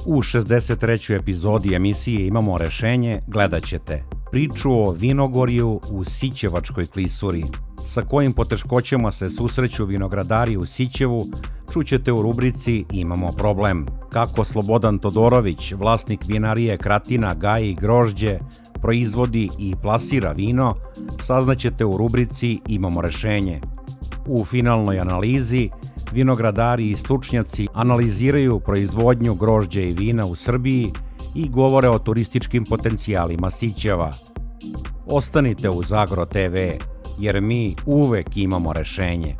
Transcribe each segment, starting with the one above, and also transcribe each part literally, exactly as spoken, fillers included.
U šezdeset trećoj epizodi emisije Imamo rešenje gledat ćete priču o vinogorju u Sićevačkoj klisuri. Sa kojim poteškoćama se susreću vinogradari u Sićevu, čućete u rubrici Imamo problem. Kako Slobodan Todorović, vlasnik vinarije Kratina, gaji grožđe, proizvodi i plasira vino, saznaćete u rubrici Imamo rešenje. U finalnoj analizi, vinogradari i stručnjaci analiziraju proizvodnju grožđa i vina u Srbiji i govore o turističkim potencijalima Sićeva. Ostanite uz Agro te ve, jer mi uvek imamo rešenje.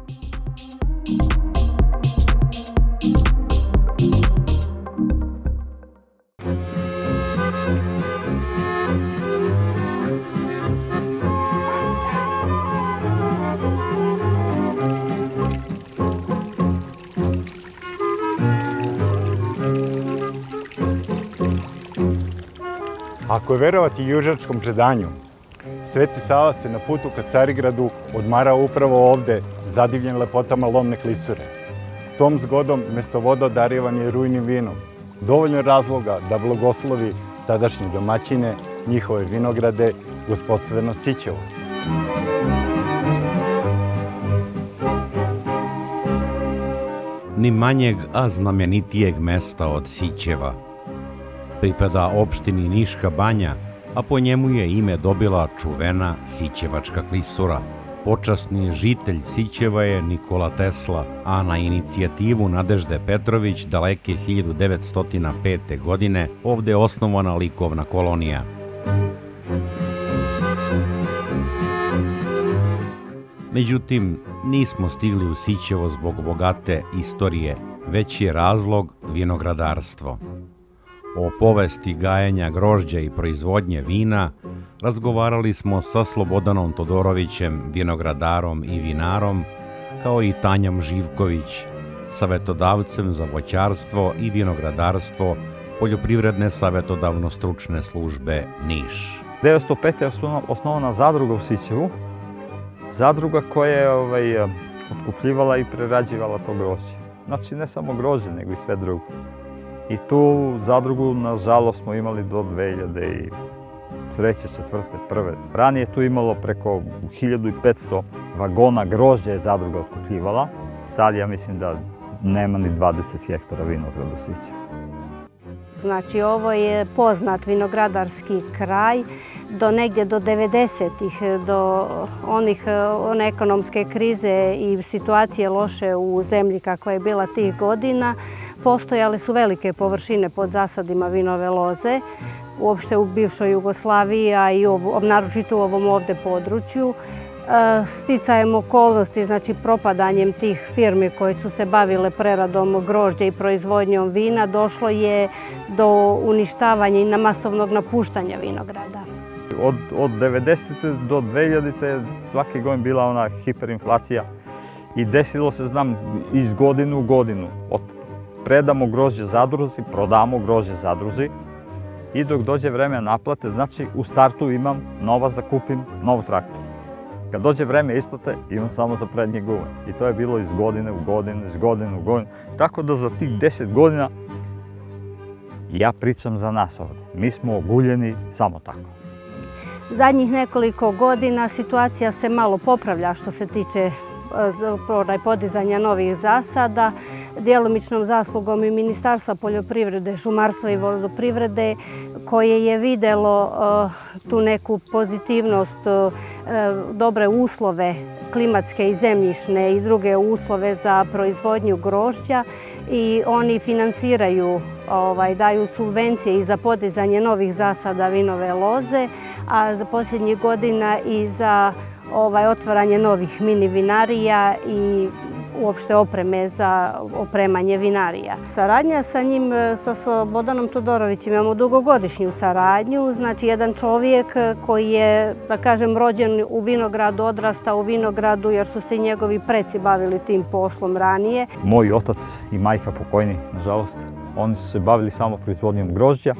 Ako je verovati južačkom predanju, Sveti Sava se na putu ka Carigradu odmarao upravo ovde, zadivljen lepotama Lomne klisure. Tom zgodom mesto voda darivan je rujnim vinom. Dovoljno razloga da blagoslovi tadašnje domaćine, njihove vinograde, gospodstveno Sićevo. Ni manjeg, a znamenitijeg mesta od Sićeva. Pripada opštini Niška Banja, a po njemu je ime dobila čuvena Sićevačka klisura. Počasni žitelj Sićeva je Nikola Tesla, a na inicijativu Nadežde Petrović daleke hiljadu devetsto pete. godine ovde je osnovana likovna kolonija. Međutim, nismo stigli u Sićevo zbog bogate istorije, već je razlog vinogradarstvo. O povesti gajenja grožđa i proizvodnje vina razgovarali smo sa Slobodanom Todorovićem, vinogradarom i vinarom, kao i Tanjom Živković, savetodavcem za voćarstvo i vinogradarstvo Poljoprivredne savetodavno-stručne službe Niš. devetsto pete. je osnovana zadruga u Sićevu, zadruga koja je ovaj, otkupljivala i prerađivala to grožđe. Znači ne samo grožđe, nego i sve drugo. I tu zadrugu, nažalost, smo imali do dve hiljade treće, četvrte, prve. Ranije tu imalo preko hiljadu petsto vagona grožđa je zadruga otkupljivala. Sad ja mislim da nema ni dvadeset hektara vinograda u Sićevu. Znači, ovo je poznat vinogradarski kraj do negdje do devedesetih, do onih, one ekonomske krize i situacije loše u zemlji kakva je bila tih godina. Postojale su velike površine pod zasadima vinove loze, uopšte u bivšoj Jugoslaviji, a i naročito u ovom ovde području. Sticajem okolnosti, znači propadanjem tih firmi koje su se bavile preradom grožđa i proizvodnjom vina, došlo je do uništavanja i masovnog napuštanja vinograda. Od, od devedesete. do dve hiljadite. svake godine bila ona hiperinflacija i desilo se, znam, iz godinu u godinu. Od predamo grožđe zadruzi, prodamo grožđe zadruzi i dok dođe vreme naplate, znači u startu imam novac da kupim nov traktor. Kad dođe vreme isplate, imam samo za prednje gume. I to je bilo iz godine u godinu, iz godine u godinu. Tako da za tih deset godina ja pričam za nas ovde. Mi smo oguljeni samo tako. Zadnjih nekoliko godina situacija se malo popravlja što se tiče podizanja novih zasada. Djelomičnom zaslugom i Ministarstva poljoprivrede, šumarstva i vodoprivrede, koje je videlo tu neku pozitivnost, dobre uslove klimatske i zemljišne i druge uslove za proizvodnju grožđa i oni finansiraju, daju subvencije i za podizanje novih zasada vinove loze, a za posljednjih godina i za otvaranje novih mini vinarija i uopšte opreme za opremanje vinarija. Saradnja sa njim, sa Slobodanom Todorovićem, imamo dugogodišnju saradnju. Znači, jedan čovjek koji je, da kažem, rođen u vinogradu, odrastao u vinogradu, jer su se i njegovi preci bavili tim poslom ranije. Moj otac i majka pokojni, nažalost, oni su se bavili samo proizvodnjom grožđa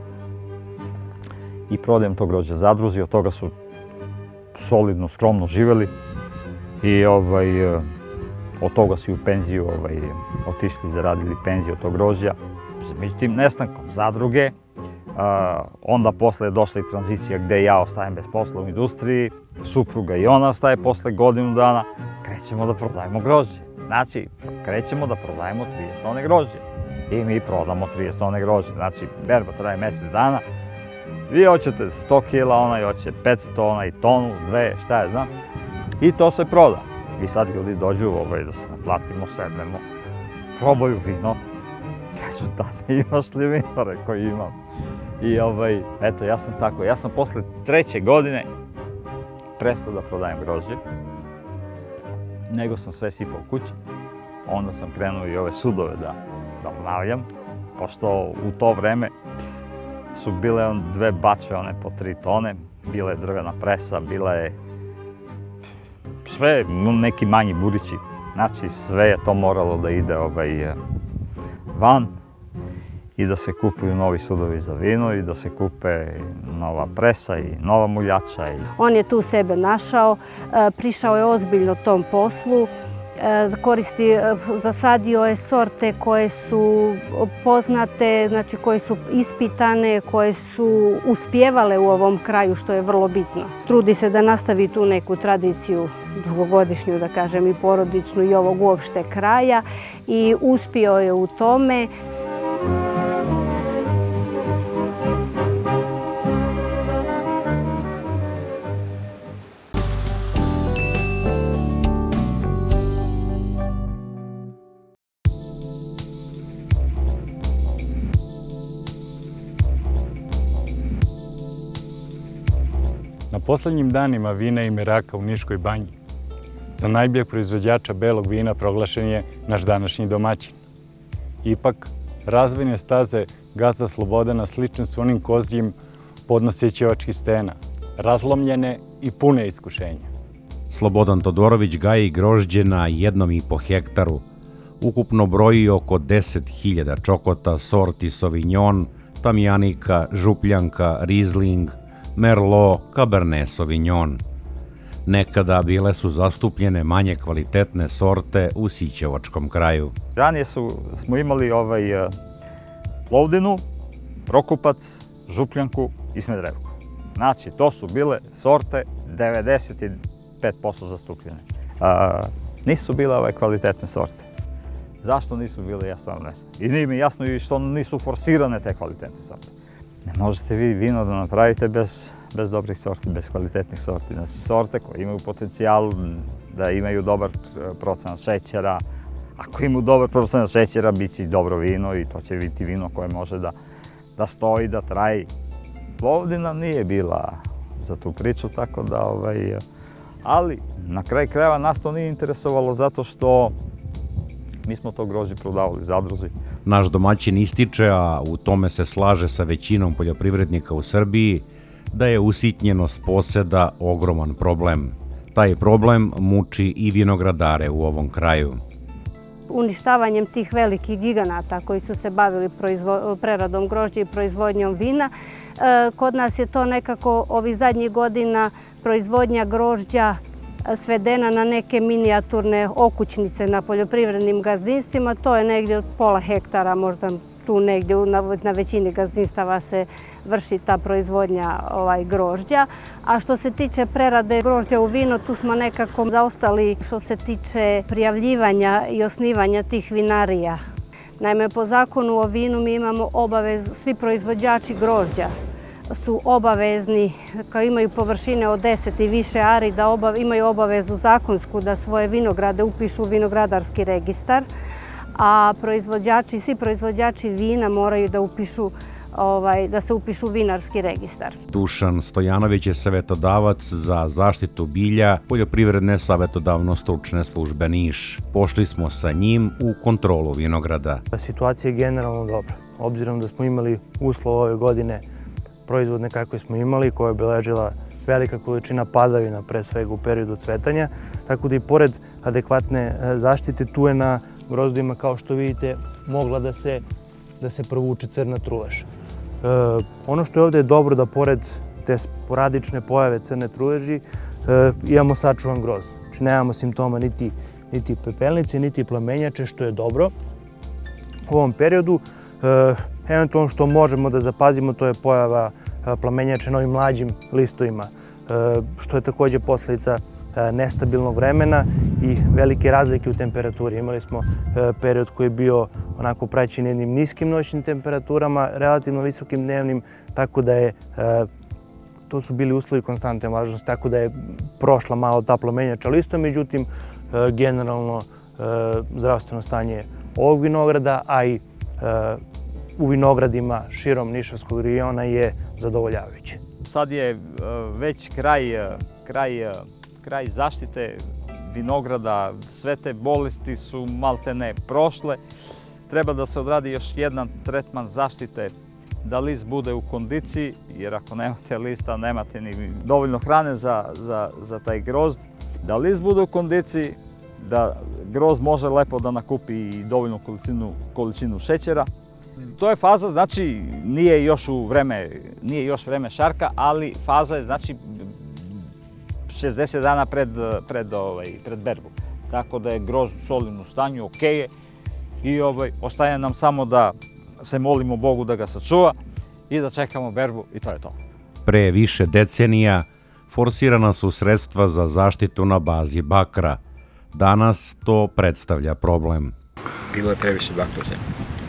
i prodajem to grožđa zadruzi. Od toga su solidno, skromno živeli i od toga su i u penziju otišli, zaradili penziju od tog grožđa. grožđe. Međutim, nestankom zadruge, onda posle je došla i tranzicija gde ja ostajem bez posla u industriji, supruga i ona ostaje posle godinu dana, krećemo da prodajemo grožđe. Znači, krećemo da prodajemo trideset tone grožđe. I mi prodamo trideset tone grožđe. Znači, berba traje mesec dana. Vi hoćete sto kila, ona hoće petsto, ona i tonu, dve, šta je znam. I to se proda. I sad ljudi dođu da se naplatimo, sednemo, probaju vino. Kažu, da ne imaš li vino, rekao imam. I eto, ja sam tako, ja sam posle treće godine prestao da prodajem grožđe, nego sam sve sipao kući. Onda sam krenuo i ove sudove da obnavljam, pošto u to vreme su bile dve bačve, one po tri tone, bila je drvena presa, bila je sve neki manji burići. Znači, sve je to moralo da ide van i da se kupuju novi sudovi za vino i da se kupe nova presa i nova muljača. On je tu sebe našao, prišao je ozbiljno tom poslu, koristi, zasadio je sorte koje su poznate, znači koje su ispitane, koje su uspijevale u ovom kraju, što je vrlo bitno. Trudi se da nastavi tu neku tradiciju dugogodišnju, da kažem, i porodičnu i ovog uopšte kraja i uspio je u tome. Na poslednjim danima vina i meraka u Niškoj banji za najboljeg proizvođača belog vina proglašen je naš današnji domaćin. Ipak, razvojne staze gazda Slobodana slične su onim kozijim podnosećevačkih stena, razlomljene i pune iskušenja. Slobodan Todorović gaji grožđe na jednom i po hektaru. Ukupno broji oko deset hiljada čokota sorti Sauvignon, Tamjanika, Župljanka, Riesling, Merlot, Cabernet Sauvignon. Nekada bile su zastupljene manje kvalitetne sorte u Sićevačkom kraju. Ranije smo imali Plovdinu, Prokupac, Župljanku i Smederevku. Znači, to su bile sorte devedeset pet posto zastupljene. Nisu bile ove kvalitetne sorte. Zašto nisu bile, ja stvarno ne znam. I nije mi jasno i što nisu forsirane te kvalitetne sorte. Ne možete vi vino da napravite bez dobrih sorti, bez kvalitetnih sorti. Znači, sorte koje imaju potencijal da imaju dobar procenat šećera. Ako imaju dobar procenat šećera, bit će i dobro vino i to će biti vino koje može da stoji, da traji. Plovdina nije bila za tu priču, tako da... Ali, na kraj krajeva nas to nije interesovalo zato što mi smo to grožđe prodavali zadruzi. Naš domaćin ističe, a u tome se slaže sa većinom poljoprivrednika u Srbiji, da je usitnjenost poseda ogroman problem. Taj problem muči i vinogradare u ovom kraju. Uništavanjem tih velikih giganata koji su se bavili preradom grožđa i proizvodnjom vina, kod nas je to nekako ovih zadnjih godina proizvodnja grožđa svedena na neke minijaturne okućnice na poljoprivrednim gazdinstvima. To je negdje od pola hektara, možda tu negdje na većini gazdinstava se vrši ta proizvodnja grožđa. A što se tiče prerade grožđa u vino, tu smo nekako zaostali što se tiče prijavljivanja i osnivanja tih vinarija. Naime, po zakonu o vinu mi imamo obavezu, svi proizvođači grožđa su obavezni, kao imaju površine od deset i više ari, da imaju obavezu zakonsku da svoje vinograde upišu u vinogradarski registar, a proizvođači, svi proizvođači vina moraju da upišu da se upišu u vinarski registar. Dušan Stojanović je savetodavac za zaštitu bilja Poljoprivredne savetodavno-stručne službe Niš. Pošli smo sa njim u kontrolu vinograda. Situacija je generalno dobra. Obzirom da smo imali uslov ove godine proizvodne kakve smo imali, koja je obeležila velika količina padavina, pre svega u periodu cvetanja, tako da i pored adekvatne zaštite tu je na grozdima, kao što vidite, mogla da se da se provuče crna trulež. Ono što je ovdje dobro da pored te sporadične pojave crne truleži imamo sačuvan grozd. Znači nemamo simptoma niti pepelnice, niti plamenjače, što je dobro. U ovom periodu Eventualno što možemo da zapazimo, to je pojava plamenjače na ovim mlađim listovima, što je takođe posledica nestabilnog vremena i velike razlike u temperaturi. Imali smo period koji je bio onako praćen jednim niskim noćnim temperaturama, relativno visokim dnevnim, tako da je to su bili uslovi konstantne vlažnosti, tako da je prošla malo ta plamenjača lista, međutim, generalno zdravstveno stanje ovog vinograda, a i u vinogradima širom Nišavskog regiona je zadovoljavajuće. Sad je već kraj, kraj, kraj zaštite vinograda, sve te bolesti su maltene prošle. Treba da se odradi još jedan tretman zaštite da list bude u kondiciji, jer ako nemate lista, nemate ni dovoljno hrane za, za, za taj grozd. Da list bude u kondiciji, da grozd može lepo da nakupi i dovoljnu količinu, količinu šećera. To je faza, znači, nije još u vreme, nije još vreme šarka, ali faza je, znači, šezdeset dana pred, pred, ovaj, pred berbu. Tako da je grozd u solidnom stanju, ok je. I ovaj, ostaje nam samo da se molimo Bogu da ga sačuva i da čekamo berbu i to je to. Pre više decenija forsirana su sredstva za zaštitu na bazi bakra. Danas to predstavlja problem. Bilo je previše bakra u zemlji.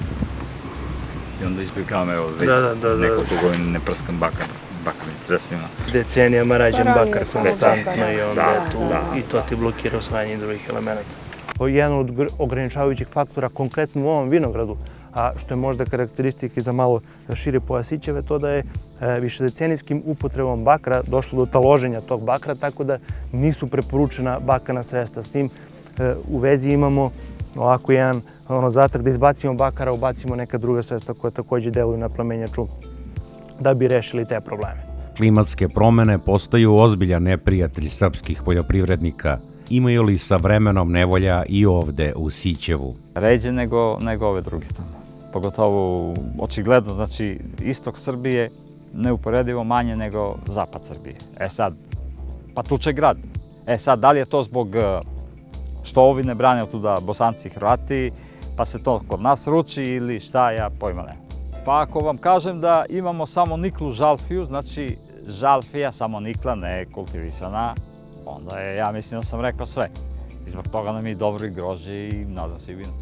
I onda izbjegavam, evo, već Da, da, da, da. nekoliko godina ne prskam bakar, bakarnim sredstvima. Decenijama rađen bakar konstantno i onda Da, je tu da, i to ti blokira osvajanje drugih elemenata. Jedan od gr- ograničavajućih faktora konkretno u ovom vinogradu, a što je možda karakteristika za malo šire pojasićeve, to da je e, višedecenijskim upotrebom bakra došlo do taloženja tog bakra, tako da nisu preporučena bakarna sredstva. S tim e, u vezi imamo ovako jedan ono, zatak da izbacimo bakara, ubacimo neka druga sredstva koja takođe deluju na plamenjaču da bi rešili te probleme. Klimatske promene postaju ozbiljan neprijatelj srpskih poljoprivrednika. Imaju li sa vremenom nevolja i ovde u Sićevu? Ređe nego, nego ove druge tamo. Pogotovo, očigledno, znači, istok Srbije neuporedivo manje nego zapad Srbije. E sad, pa tuče grad. E sad, da li je to zbog što ovi ne brane tuda Bosanci i Hrvati, pa se to kod nas ruči ili šta, ja pojma ne. Pa ako vam kažem da imamo samo niklu žalfiju, znači žalfija samo nikla, ne kultivisana, onda je, ja mislim da sam rekao sve. I zbog toga nam je dobro i grožđe i nadam se i vino.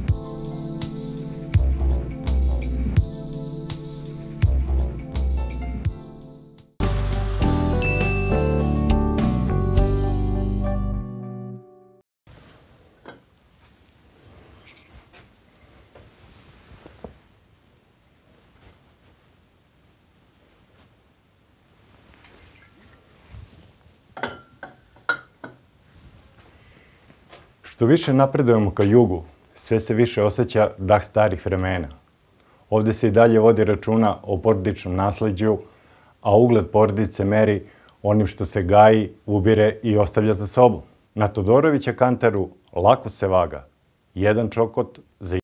Što više napredujemo ka jugu, sve se više osjeća dah starih vremena. Ovde se i dalje vodi računa o porodičnom nasleđu, a ugled porodice meri onim što se gaji, ubire i ostavlja za sobom. Na Todorovića kantaru lako se vaga jedan čokot za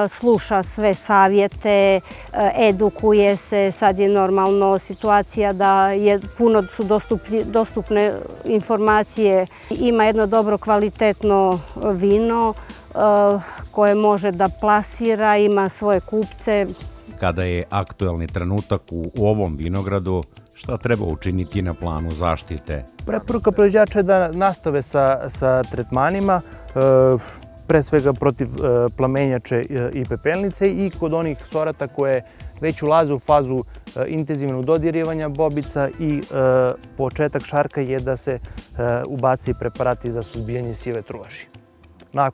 sluša sve savjete, edukuje se. Sad je normalno situacija da je puno su dostupne informacije. Ima jedno dobro kvalitetno vino koje može da plasira, ima svoje kupce. Kada je aktuelni trenutak u ovom vinogradu, šta treba učiniti na planu zaštite? Preporuka proizvođača je da nastave sa, sa tretmanima, pre svega protiv plamenjače i pepelnice i kod onih sorata koje već ulaze u fazu intenzivnog dodirivanja bobica i početak šarka je da se ubaci preparati za suzbijanje sive truvaži. Nakon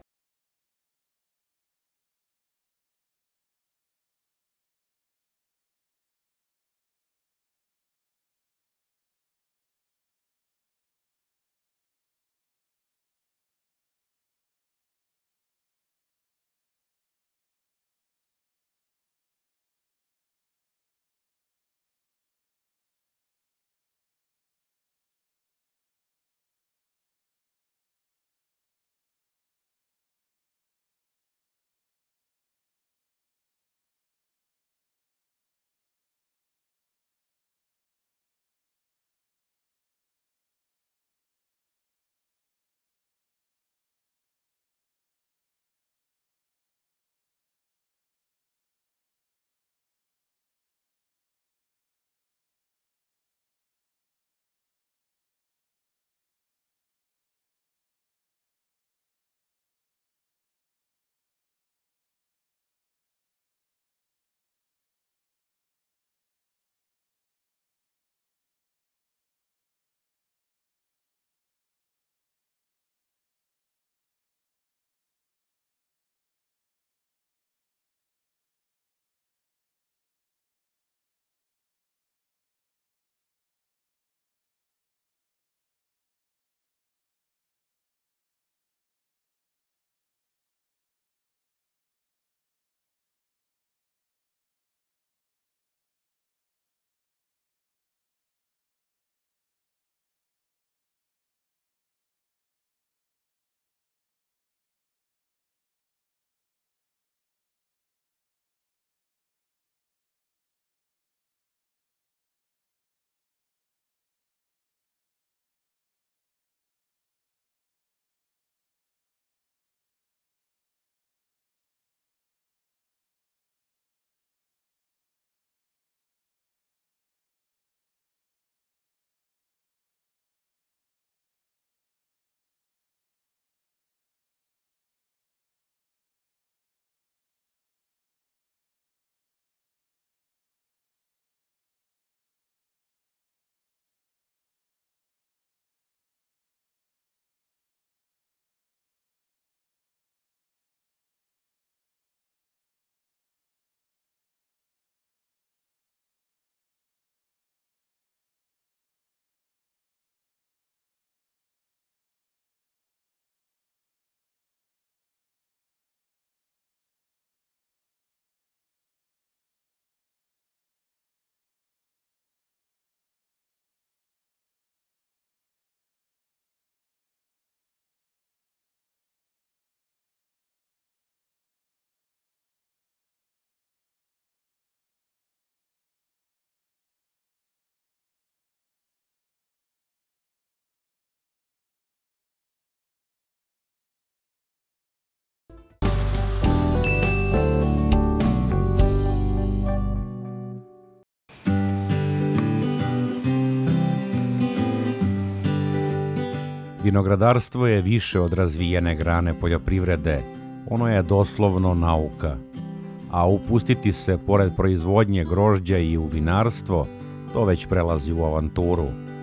Vinogradarstvo je više od razvijene grane poljoprivrede, ono je doslovno nauka. A upustiti se pored proizvodnje grožđa i u vinarstvo, to već prelazi u avanturu.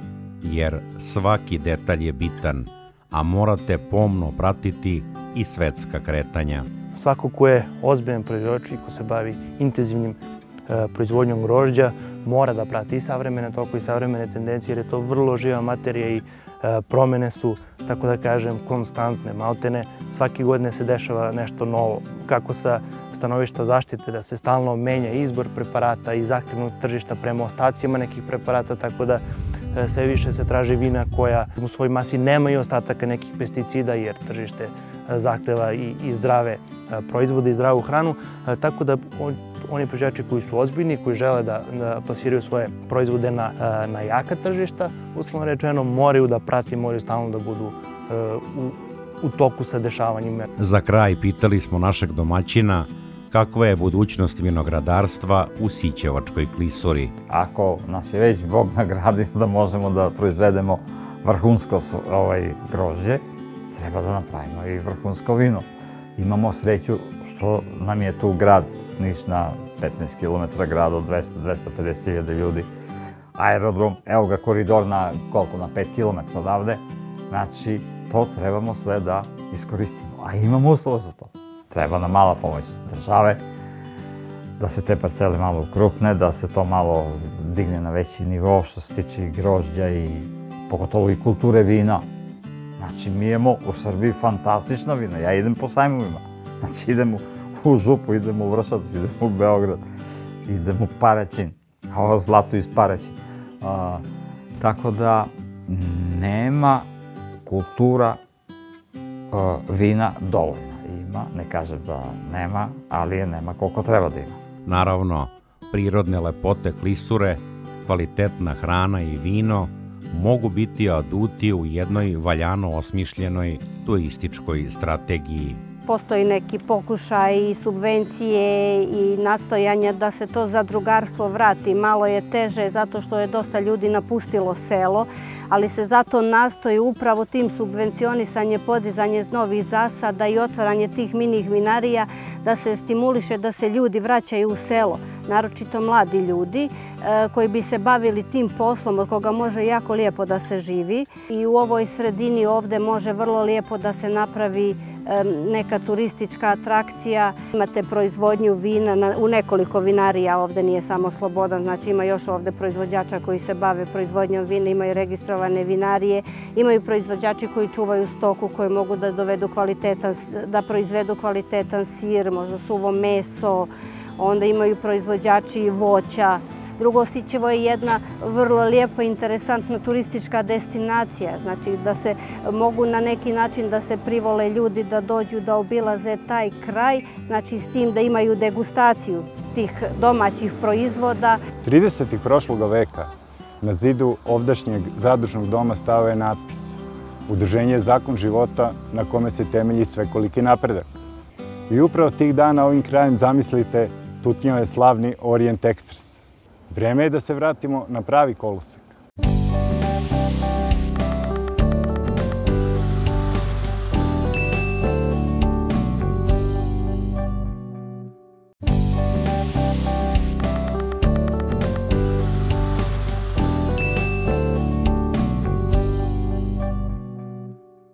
Jer svaki detalj je bitan, a morate pomno pratiti i svetska kretanja. Svako ko je ozbiljan proizvođač i ko se bavi intenzivnim proizvodnjom grožđa, mora da prati i savremene tokove i savremene tendencije, jer je to vrlo živa materija i promene su, tako da kažem, konstantne, maltene. Svake godine se dešava nešto novo. Kako sa stanovišta zaštite, da se stalno menja izbor preparata i zahtevnog tržišta prema ostacima nekih preparata, tako da sve više se traži vina koja u svojoj masi nemaju ostataka nekih pesticida, jer tržište zahteva i, i zdrave proizvode i zdravu hranu, tako da on, oni proizvođači koji su ozbiljni, koji žele da, da plasiraju svoje proizvode na, na jaka tržišta, uslovno rečeno, moraju da prati, moraju stalno da budu u, u toku sa dešavanjima. Za kraj pitali smo našeg domaćina kakva je budućnost vinogradarstva u Sićevačkoj klisuri. Ako nas je već Bog nagradio da možemo da proizvedemo vrhunsko ovaj, grožđe, treba da napravimo i vrhunsko vino. Imamo sreću što nam je tu grad Niš na petnaest kilometara grada od dvesta do dvesta pedeset hiljada ljudi. Aerodrom, evo ga koridor na koliko, na pet kilometara odavde. Znači, to trebamo sve da iskoristimo. A imamo uslova za to. Treba nam mala pomoć države, da se te parcele malo ukrupne, da se to malo digne na veći nivo što se tiče i grožđa i pogotovo i kulture vina. Znači, mi imamo u Srbiji fantastična vina. Ja idem po sajmovima. Znači, idem u Župu, idem u Vršac, idem u Beograd, idem u Paraćin. Ovo zlato iz Paraćina. Tako da, nema kultura vina dovoljna. Ima, ne kažem da nema, ali je nema koliko treba da ima. Naravno, prirodne lepote klisure, kvalitetna hrana i vino mogu biti aduti u jednoj valjano osmišljenoj turističkoj strategiji. Postoji neki pokušaj i subvencije i nastojanja da se to zadrugarstvo vrati. Malo je teže zato što je dosta ljudi napustilo selo, ali se zato nastoji upravo tim subvencionisanje, podizanje novih zasada i otvaranje tih minih vinarija da se stimuliše da se ljudi vraćaju u selo, naročito mladi ljudi koji bi se bavili tim poslom od koga može jako lijepo da se živi. I u ovoj sredini ovde može vrlo lijepo da se napravi neka turistička atrakcija. Imate proizvodnju vina u nekoliko vinarija, ovde nije samo Slobodan, znači ima još ovde proizvođača koji se bave proizvodnjom vina, imaju registrovane vinarije, imaju proizvođači koji čuvaju stoku, koji mogu da dovedu kvalitetan, da proizvedu kvalitetan sir, možda suvo meso, onda imaju proizvođači voća. Drugo, Sićevo je jedna vrlo lijepa i interesantna turistička destinacija, znači da se mogu na neki način da se privole ljudi da dođu da obilaze taj kraj, znači s tim da imaju degustaciju tih domaćih proizvoda. tridesetih prošloga veka na zidu ovdašnjeg zadružnog doma stao je natpis Udruženje je zakon života na kome se temelji svekoliki napredak. I upravo tih dana ovim krajem, zamislite, tutnjao je slavni Orient Express. Vreme je da se vratimo na pravi kolosek.